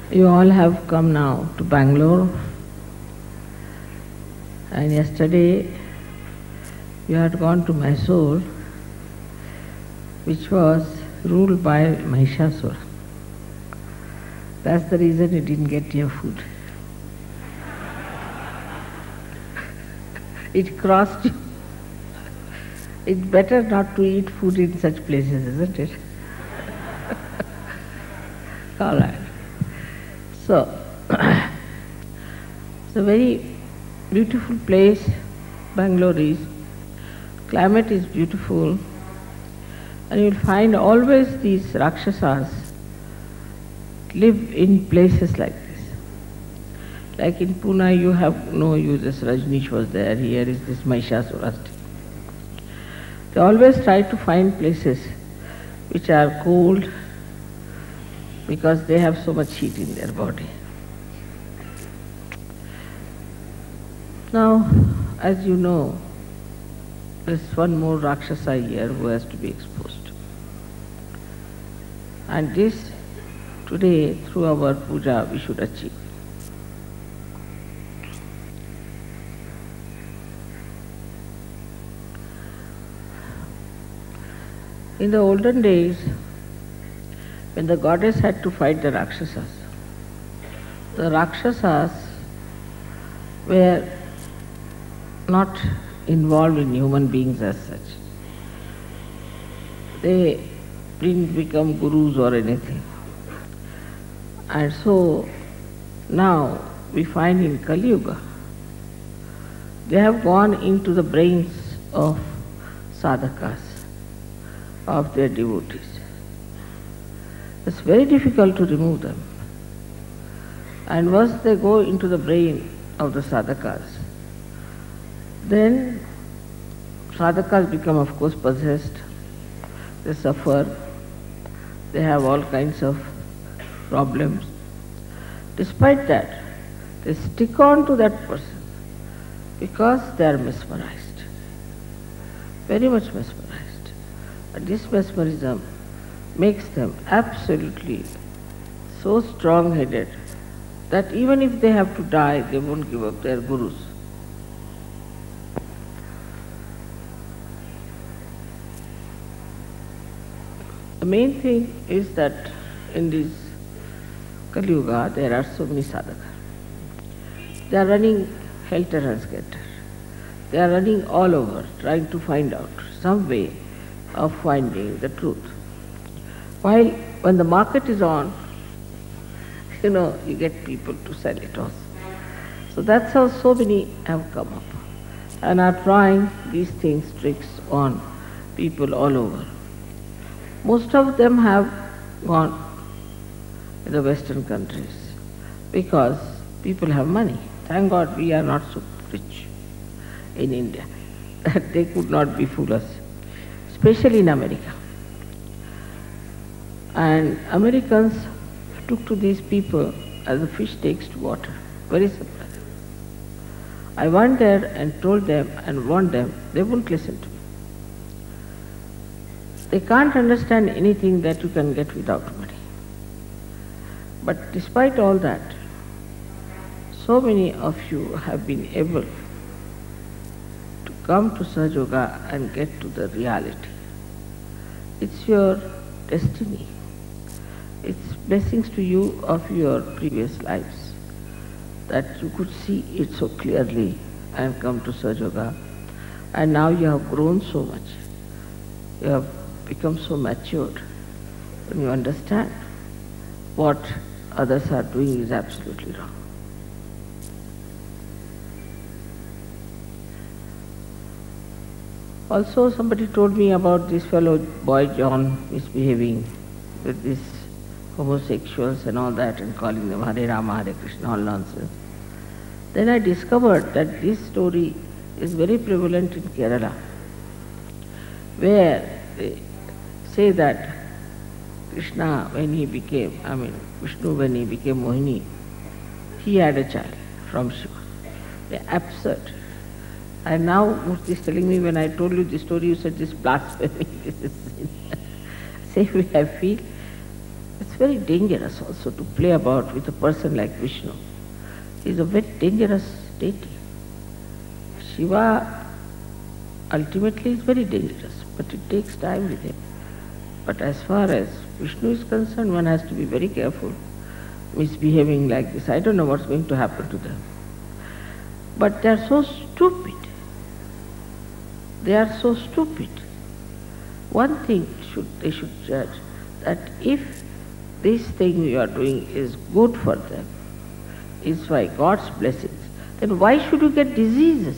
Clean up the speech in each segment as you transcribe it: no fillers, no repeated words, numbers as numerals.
You all have come now to Bangalore, and yesterday you had gone to Mysore, which was ruled by Mahishasura. That's the reason you didn't get your food. It crossed you. It's better not to eat food in such places, isn't it? All right. So, it's a very beautiful place, Bangalore is. Climate is beautiful, and you'll find always these Rakshasas live in places like this. Like in Pune, you have no uses. Rajneesh was there. Here is this Mahishasura. They always try to find places which are cold because they have so much heat in their body. Now, as you know, there's one more Rakshasa here who has to be exposed. And this, today, through our puja, we should achieve. In the olden days, when the goddess had to fight the Rakshasas were not involved in human beings as such. They didn't become gurus or anything. And so now we find in Kali Yuga, they have gone into the brains of sadhakas, of their devotees. It's very difficult to remove them. And once they go into the brain of the sadhakas, then sadhakas become, of course, possessed. They suffer. They have all kinds of problems. Despite that, they stick on to that person because they are mesmerized, very much mesmerized. And this mesmerism makes them absolutely so strong-headed that even if they have to die, they won't give up their gurus. The main thing is that in this Kali Yuga, there are so many sadhakas. They are running helter and skelter. They are running all over, trying to find out some way of finding the truth. While when the market is on, you get people to sell it also. So that's how so many have come up and are trying these things, tricks on people all over. Most of them have gone in the Western countries because people have money. Thank God we are not so rich in India that they could not befool us, especially in America. And Americans took to these people as a fish takes to water. Very simple. I went there and told them and warned them, they won't listen to me. They can't understand anything that you can get without money. But despite all that, so many of you have been able to come to Sahaja Yoga and get to the reality. It's your destiny. It's blessings to you of your previous lives that you could see it so clearly and come to Sahaja Yoga. And now you have grown so much. You have become so matured. When you understand what others are doing is absolutely wrong. Also, somebody told me about this fellow boy John misbehaving with these homosexuals and all that and calling them Hare Rama, Hare Krishna, all nonsense. Then I discovered that this story is very prevalent in Kerala, where they say that Krishna, Vishnu when he became Mohini, he had a child from Shiva. They're absurd. And now Murthy is telling me, when I told you this story, you said this blasphemy, this is sin. Say, I feel it's very dangerous also to play about with a person like Vishnu. He is a very dangerous deity. Shiva ultimately is very dangerous, but it takes time with him. But as far as Vishnu is concerned, one has to be very careful misbehaving like this. I don't know what's going to happen to them. But they are so stupid. They are so stupid. One thing they should judge, that if this thing you are doing is good for them, is by God's blessings, then why should you get diseases?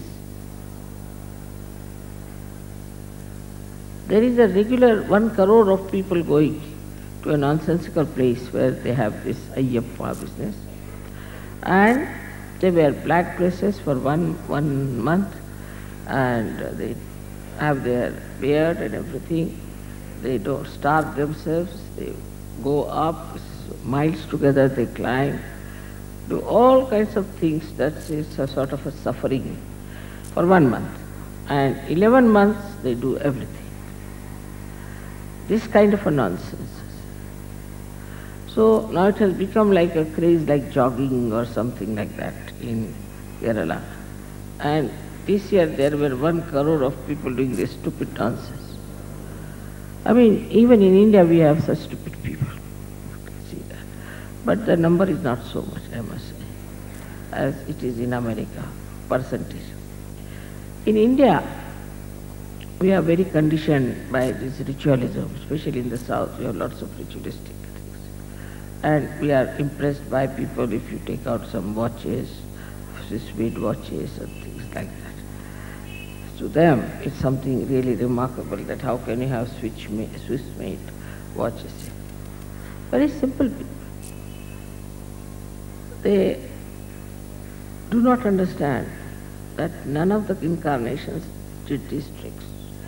There is a regular 1 crore of people going to a nonsensical place where they have this Ayyappa business, and they wear black dresses for one month, and they have their beard and everything. They don't starve themselves. They go up miles together. They climb, do all kinds of things. That is a sort of a suffering for 1 month, and 11 months they do everything. This kind of a nonsense. So now it has become like a craze, like jogging or something like that in Kerala. And this year there were 1 crore of people doing this stupid nonsense. I mean, even in India we have such stupid people. You can see that. But the number is not so much, I must say, as it is in America, percentage. In India, we are very conditioned by this ritualism, especially in the South. We have lots of ritualistic things. And we are impressed by people if you take out some watches, Swiss made watches and things like that. To them, it's something really remarkable that how can you have Swiss made watches. Very simple people. They do not understand that none of the incarnations did these tricks,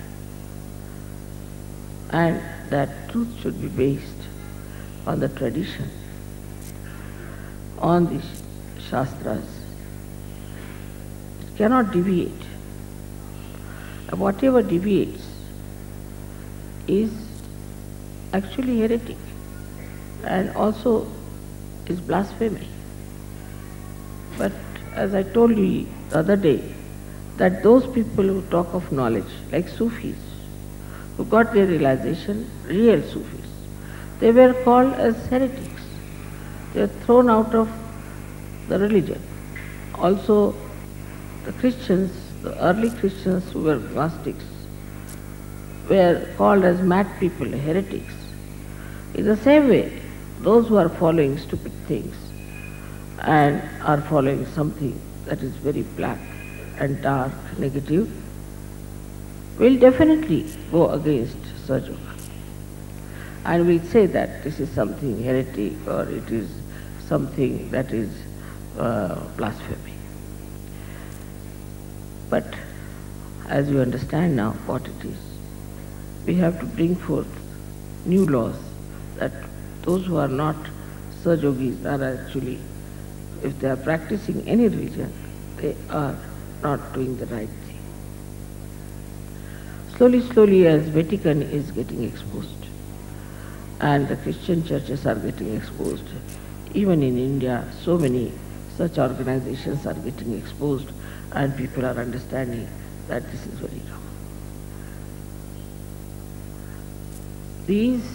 and that truth should be based on the tradition, on the Shastras. It cannot deviate. And whatever deviates is actually heretic and also is blasphemy. But as I told you the other day, that those people who talk of knowledge, like Sufis, who got their realization, real Sufis, they were called as heretics. They were thrown out of the religion. Also, the Christians, the early Christians who were Gnostics, were called as mad people, heretics. In the same way, those who are following stupid things and are following something that is very black and dark, negative, will definitely go against Sahaja Yoga. And will say that this is something heretic or it is something that is blasphemy. But as you understand now what it is, we have to bring forth new laws that those who are not Sahaja Yogis are actually, if they are practicing any religion, they are not doing the right thing. Slowly, slowly, as Vatican is getting exposed and the Christian churches are getting exposed, even in India, so many such organizations are getting exposed and people are understanding that this is very wrong. These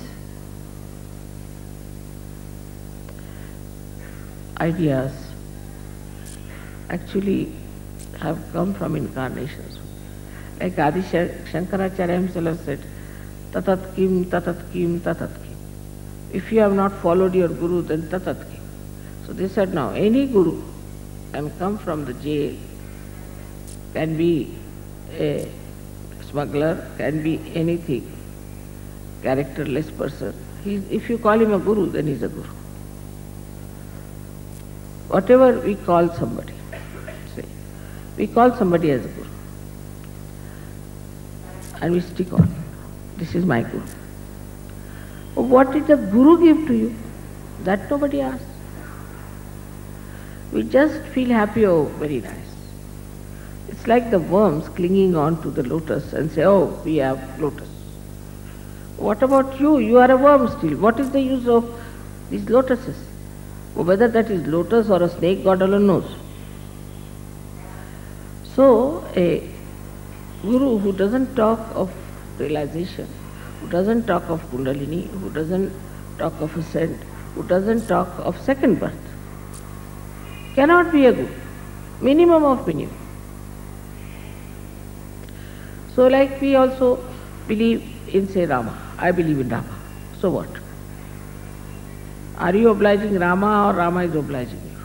ideas actually have come from incarnations. Like Adi Shankaracharya himself said, tatat kim, tatat kim, tatat kim. If you have not followed your guru, then tatat kim. So they said, now any guru can come from the jail, can be a smuggler, can be anything, characterless person. If you call him a guru, then he's a guru. Whatever we call somebody, say, we call somebody as a guru. And we stick on. This is my guru. What did the guru give to you? That nobody asks. We just feel happy, oh, very nice. It's like the worms clinging on to the lotus and say, oh, we have lotus. What about you? You are a worm still. What is the use of these lotuses. Whether that is lotus or a snake, God alone knows. So, a guru who doesn't talk of realization, who doesn't talk of Kundalini, who doesn't talk of ascent, who doesn't talk of second birth, cannot be a guru. Minimum of minimum. So like we also believe in, say, Rama. I believe in Rama. So what? Are you obliging Rama or Rama is obliging you?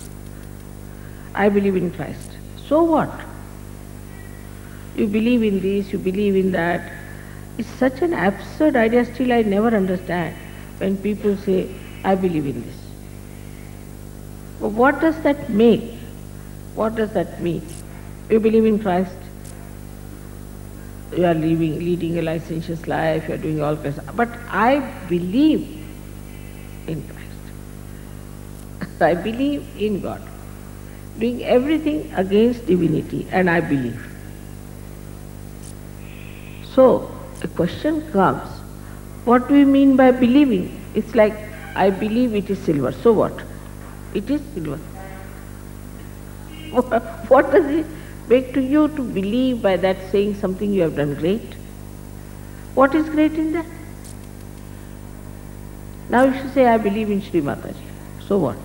I believe in Christ. So what? You believe in this, you believe in that. It's such an absurd idea, still I never understand when people say, I believe in this. But what does that make? What does that mean? You believe in Christ, you are leading a licentious life, you are doing all kinds of, but I believe in Christ. I believe in God, doing everything against divinity, and I believe. So, a question comes, what do we mean by believing? It's like, I believe it is silver, so what? It is silver. What does it make to you to believe by that saying something you have done great? What is great in that? Now you should say, I believe in Sri Mataji. So what?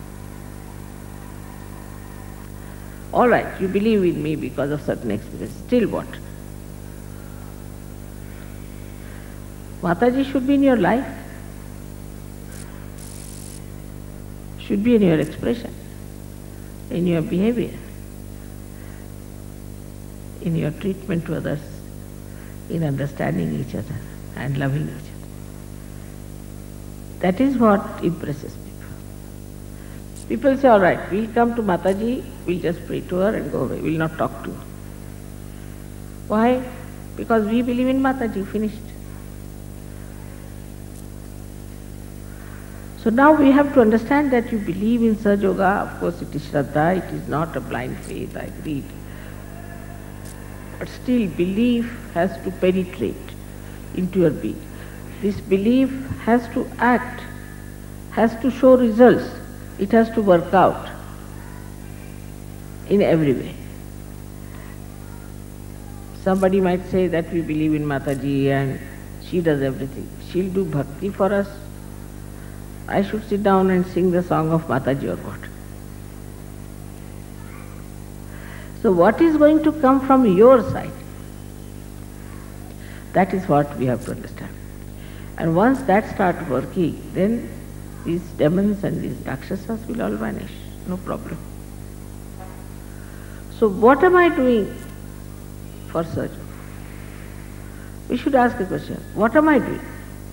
All right, you believe in me because of certain experience. Still what? Mataji should be in your life, should be in your expression, in your behavior, in your treatment to others, in understanding each other and loving each other. That is what impresses people. People say, all right, we'll come to Mataji, we'll just pray to her and go away, we'll not talk to her. Why? Because we believe in Mataji, finished. So now we have to understand that you believe in Sahaja Yoga. Of course it is Shraddha, it is not a blind faith, I agreed. But still belief has to penetrate into your being. This belief has to act, has to show results, it has to work out in every way. Somebody might say that we believe in Mataji and she does everything. She'll do bhakti for us. I should sit down and sing the song of Mataji or what? So what is going to come from your side? That is what we have to understand. And once that starts working, then these demons and these rakshasas will all vanish, no problem. So what am I doing for Sahaja? We should ask a question, what am I doing?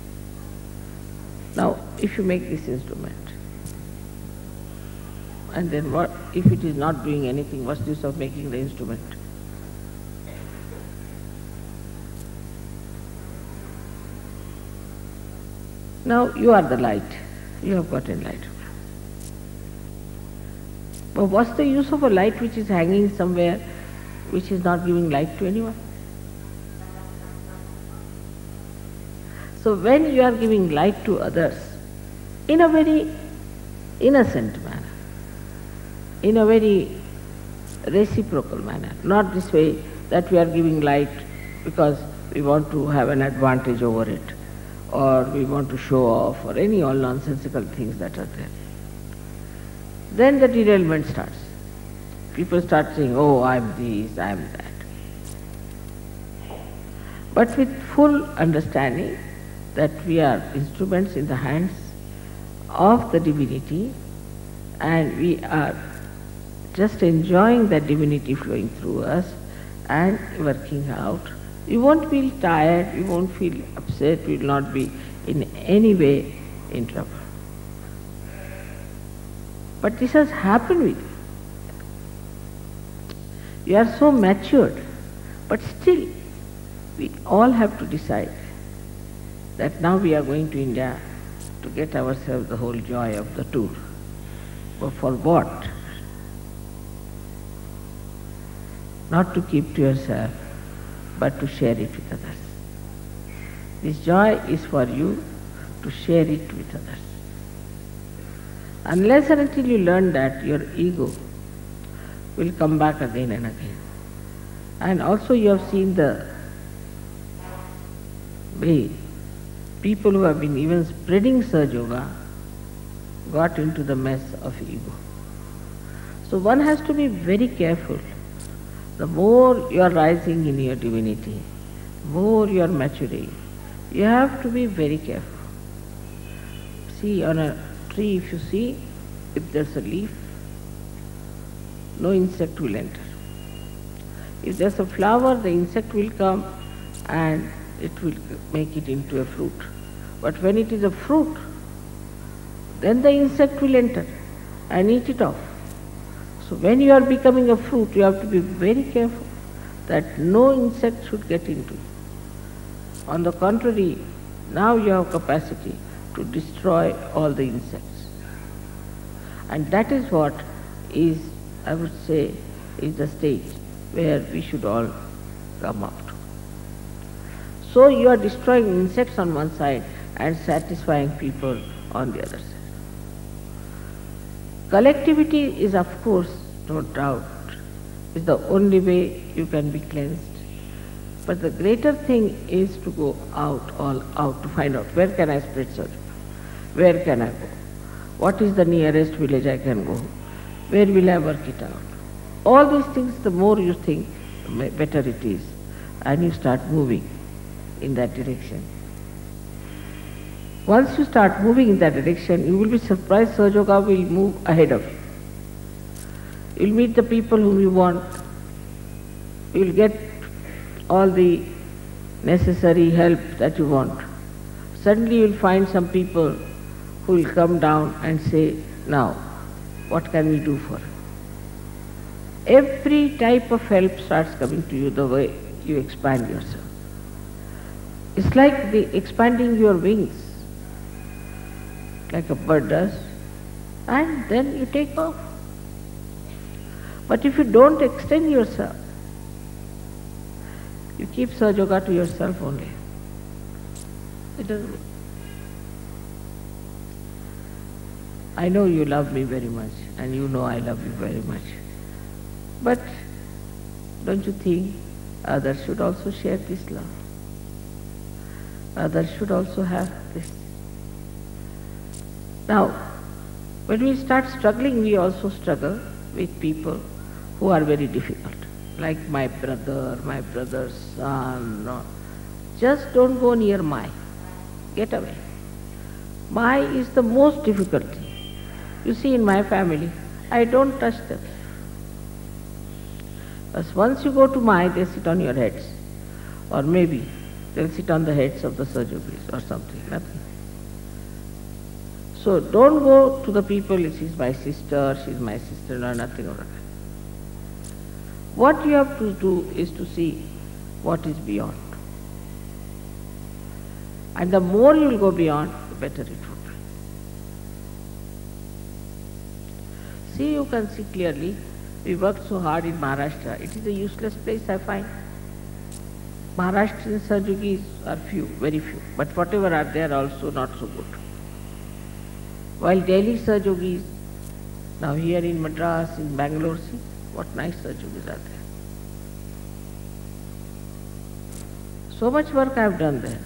Now, if you make this instrument, and then what if it is not doing anything, what's the use of making the instrument? Now you are the light, you have got enlightenment. But what's the use of a light which is hanging somewhere, which is not giving light to anyone? So when you are giving light to others, in a very innocent manner, in a very reciprocal manner, not this way that we are giving light because we want to have an advantage over it, or we want to show off, or any all nonsensical things that are there. Then the derailment starts. People start saying, oh, I am this, I am that. But with full understanding that we are instruments in the hands of the divinity, and we are just enjoying that divinity flowing through us and working out. We won't feel tired, we won't feel upset, we will not be in any way in trouble. But this has happened with you. You are so matured, but still we all have to decide that now we are going to India to get ourselves the whole joy of the tour. But for what? Not to keep to yourself, but to share it with others. This joy is for you to share it with others. Unless and until you learn that, your ego will come back again and again. And also you have seen the way people who have been even spreading Sahaja Yoga got into the mess of ego. So one has to be very careful. The more you are rising in your divinity, more you are maturing, you have to be very careful. See, on a tree, if you see, if there's a leaf, no insect will enter. If there's a flower, the insect will come and it will make it into a fruit. But when it is a fruit, then the insect will enter and eat it off. So when you are becoming a fruit, you have to be very careful that no insect should get into you. On the contrary, now you have capacity to destroy all the insects. And that is what is, I would say, is the stage where we should all come up to. So you are destroying insects on one side and satisfying people on the other side. Collectivity is, of course, no doubt, is the only way you can be cleansed. But the greater thing is to go out, all out, to find out where can I spread Sahaja Yoga? Where can I go? What is the nearest village I can go? Where will I work it out? All these things, the more you think, the better it is. And you start moving in that direction. Once you start moving in that direction, you will be surprised Sahaja Yoga will move ahead of you. You will meet the people whom you want. You will get all the necessary help that you want. Suddenly you will find some people who will come down and say, now, what can we do for you? Every type of help starts coming to you the way you expand yourself. It's like expanding your wings, like a bird does, and then you take off. But if you don't extend yourself, you keep Sahaja Yoga to yourself only. It doesn't work. I know you love me very much, and you know I love you very much. But don't you think others should also share this love? Others should also have this. Now, when we start struggling, we also struggle with people who are very difficult, like my brother, my brother's son. No. Just don't go near Mai. Get away. Mai is the most difficult thing. You see, in my family, I don't touch them. Because once you go to Mai, they sit on your heads. Or maybe they'll sit on the heads of the Sahaja Yogis or something, nothing. So don't go to the people, she's my sister, no, nothing of that. What you have to do is to see what is beyond. And the more you will go beyond, the better it would be. See, you can see clearly, we worked so hard in Maharashtra. It is a useless place, I find. Maharashtrian Sahaja Yogis are few, very few, but whatever are there also not so good. While Delhi Sahaja Yogis, now here in Madras, in Bangalore, see what nice Sahaja Yogis are there. So much work I have done there.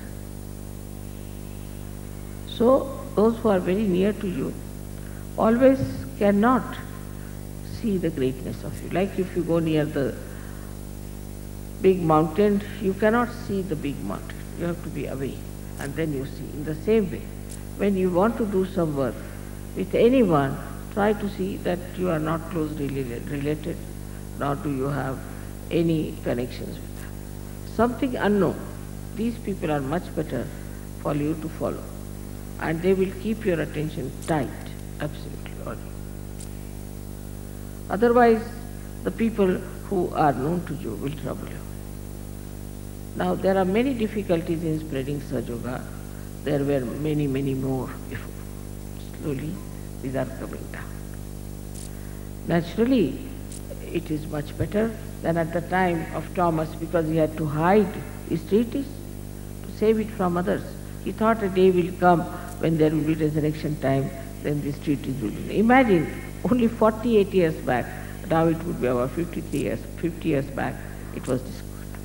So those who are very near to you always cannot see the greatness of you. Like if you go near the big mountain, you cannot see the big mountain. You have to be away and then you see. In the same way, when you want to do some work with anyone, try to see that you are not closely related, nor do you have any connections with them. Something unknown. These people are much better for you to follow. And they will keep your attention tight, absolutely on you. Otherwise, the people who are known to you will trouble you. Now, there are many difficulties in spreading Sahaja Yoga. There were many, many more before. Slowly, these are coming down. Naturally, it is much better than at the time of Thomas, because he had to hide his treatise to save it from others. He thought a day will come when there will be resurrection time. then this treaty would be. Imagine, only 48 years back, now it would be about 53 years, 50 years back, it was discovered.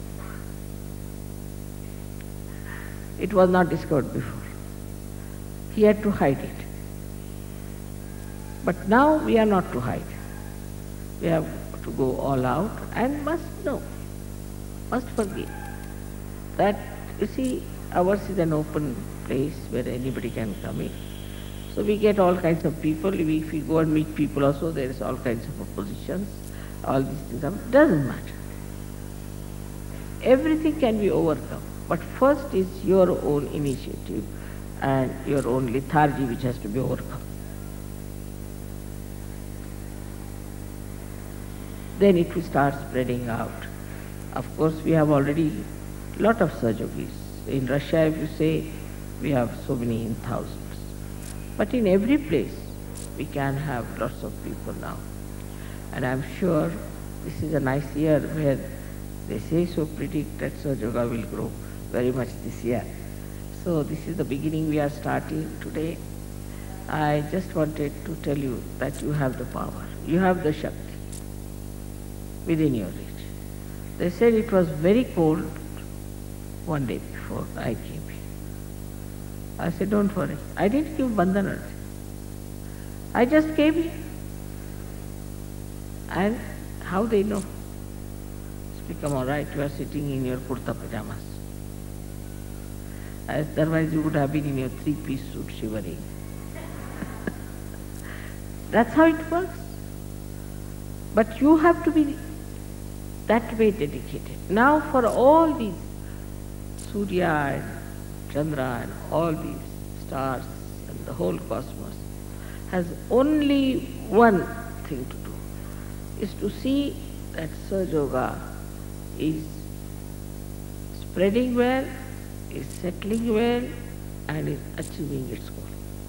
It was not discovered before. He had to hide it. But now we are not to hide. We have to go all out and must know, must forgive. That, you see, ours is an open place where anybody can come in. So we get all kinds of people. If we go and meet people also, there is all kinds of oppositions. All these things doesn't matter. Everything can be overcome. But first is your own initiative and your own lethargy which has to be overcome. Then it will start spreading out. Of course, we have already a lot of Sahajogis. In Russia, if you say, we have so many in thousands. But in every place, we can have lots of people now. And I'm sure this is a nice year where they say so predict that Sahajoga will grow very much this year. So this is the beginning we are starting today. I just wanted to tell you that you have the power. You have the Shakti within your reach. They said it was very cold one day before I came here. I said, don't worry. I didn't give bandhana. I just came here. And how they know? It's become all right. You are sitting in your kurta pajamas. Otherwise you would have been in your three-piece suit shivering. That's how it works. But you have to be that way dedicated. Now for all these Surya and Chandra and all these stars and the whole cosmos has only one thing to do, is to see that Sahajoga is spreading well, is settling well, and is achieving its goal.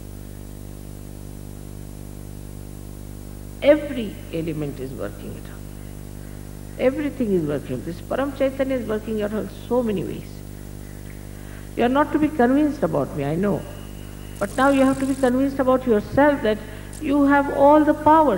Every element is working it out. Everything is working. This Param Chaitanya is working out in so many ways. You are not to be convinced about me, I know. But now you have to be convinced about yourself that you have all the powers.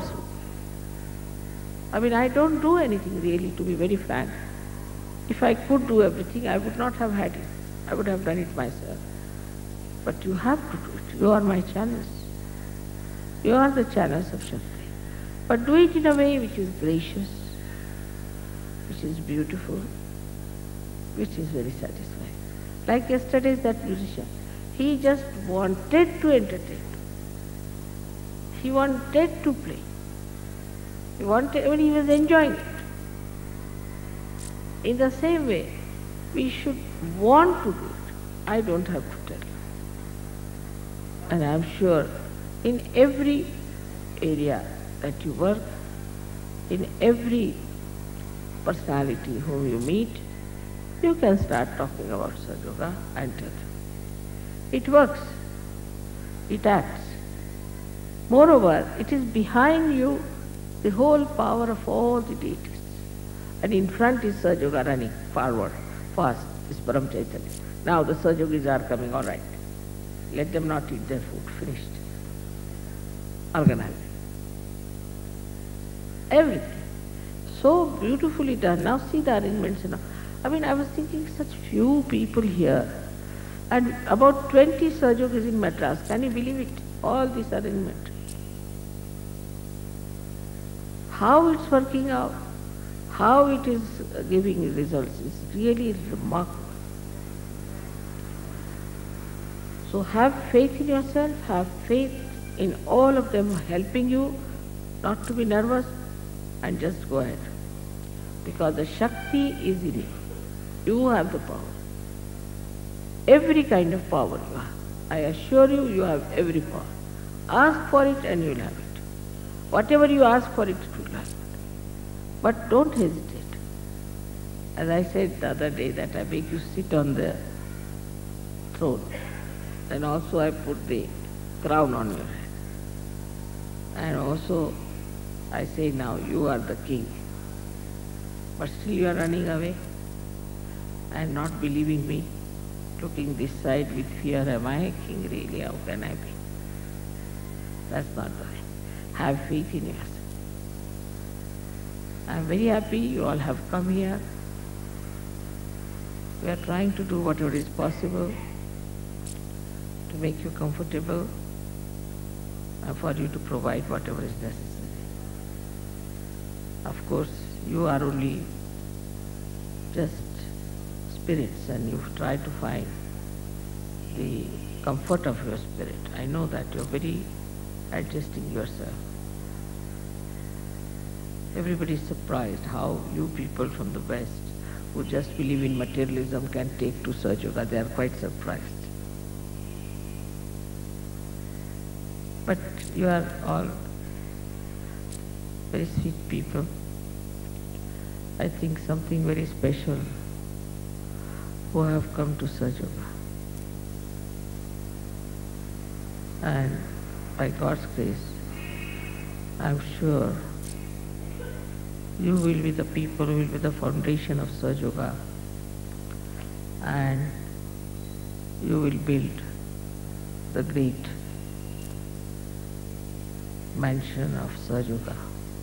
I mean, I don't do anything really, to be very frank. If I could do everything, I would not have had it. I would have done it myself. But you have to do it. You are my channels. You are the channels of Shakti. But do it in a way which is gracious, which is beautiful, which is very satisfying. Like yesterday's that musician, he just wanted to entertain. He wanted to play. He was enjoying it. In the same way, we should want to do it. I don't have to tell you. And I'm sure in every area that you work, in every personality whom you meet, you can start talking about Sahajoga and tell them. It works. It acts. Moreover, it is behind you the whole power of all the deities. And in front is Sahajoga running forward, fast, is Param Chaitanya. Now the Sahajogis are coming, all right. Let them not eat their food, finished. Organized. Everything. So beautifully done. Now see the arrangements. I mean, I was thinking such few people here. And about 20 Sahajogis in Madras. Can you believe it? All this arrangement. How it's working out, how it is giving results is really remarkable. So have faith in yourself, have faith in all of them helping you, not to be nervous, and just go ahead. Because the Shakti is in you. You have the power. Every kind of power you have. I assure you, you have every power. Ask for it and you will have it. Whatever you ask for it, it will happen. But don't hesitate. As I said the other day that I make you sit on the throne. Then also I put the crown on your head. And also I say now you are the king. But still you are running away and not believing me. Looking this side with fear, am I king really? How can I be? That's not the way. Have faith in yourself. I'm very happy you all have come here. We are trying to do whatever is possible to make you comfortable and for you to provide whatever is necessary. Of course, you are only just spirits and you try to find the comfort of your spirit. I know that you're very adjusting yourself. Everybody is surprised how you people from the West who just believe in materialism can take to Sahaja Yoga. They are quite surprised. But you are all very sweet people. I think something very special who have come to Sahaja Yoga. And by God's grace, I'm sure you will be the people who will be the foundation of Sahaja Yoga, and you will build the great mansion of Sahaja Yoga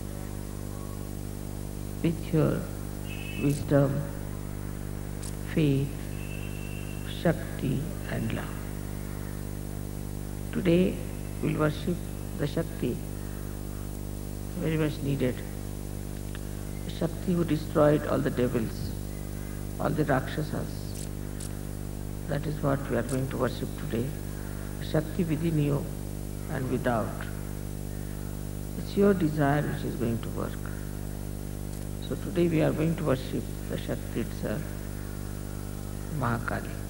with your wisdom, faith, Shakti and love. Today we'll worship the Shakti, very much needed. The Shakti who destroyed all the devils, all the Rakshasas. That is what we are going to worship today. The Shakti within you and without. It's your desire which is going to work. So today we are going to worship the Shakti itself, Mahakali.